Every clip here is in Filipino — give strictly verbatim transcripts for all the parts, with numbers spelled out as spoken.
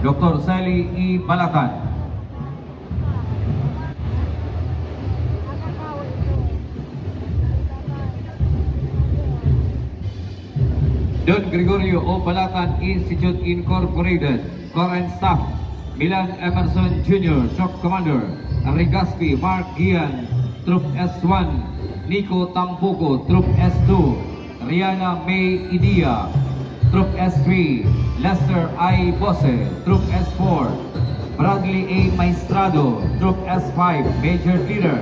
Doctor Sally E. Balatan. Don Gregorio O. Balatan Institute Incorporated, Current Staff, Milan Emerson Junior, Shock Commander, Rigaspi Mark Gian, Troop S one, Nico Tampuco, Troop S two, Rihanna May Idia, Troop S three, Lester I. Bose, Troop S four, Bradley A. Maestrado, Troop S five, Major Leader,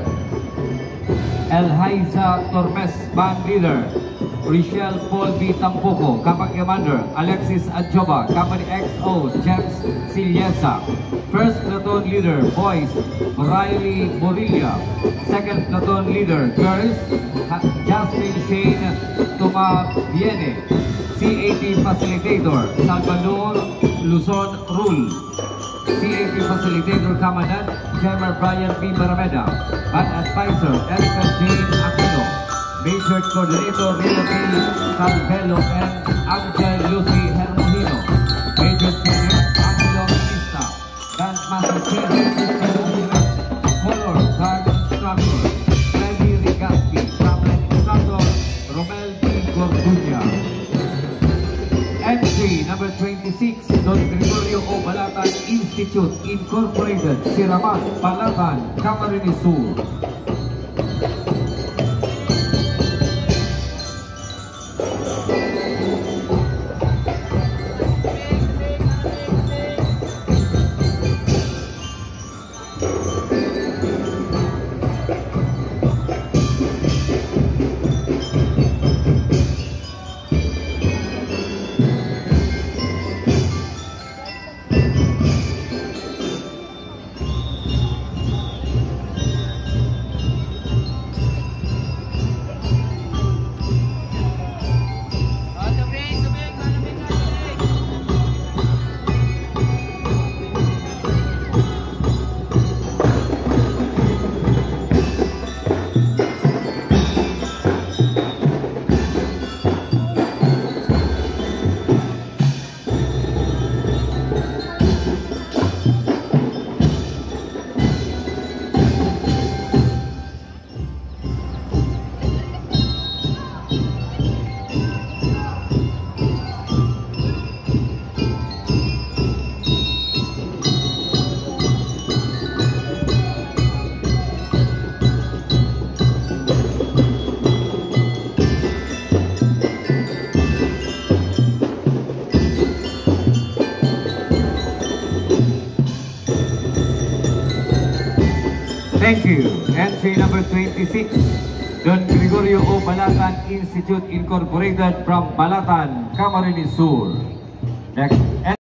Elhaiza Tormes, Band Leader, Richelle Paul B. Tampuco, Company Commander, Alexis Adjoba, Company X O, James Siliesa. First Platoon Leader, Boys, Riley Borilla. Second Platoon Leader, Girls, Jasmine Shane Tumabiene. C A T Facilitator, Salvador Luzon Rule. C A T Facilitator, Commandant, General Brian B. Barameda. Band Advisor, Erica Jane Aquino. Major Coordinator, Relocate Calvelo and Angel Lucy Hermojino. Major Trainer, Angelo Batista. Band Master Trainer, Color Guard Instructor, Freddy Rigaspi. Traveling Instructor, Romel P. Gordunya. Entry number twenty-six, Don Gregorio O. Balatan Institute Incorporated, Siramat, Balatan, Camarines Sur. Thank you. Entry number twenty-six, Don Gregorio O. Balatan Institute Incorporated from Balatan, Camarines Sur. Next.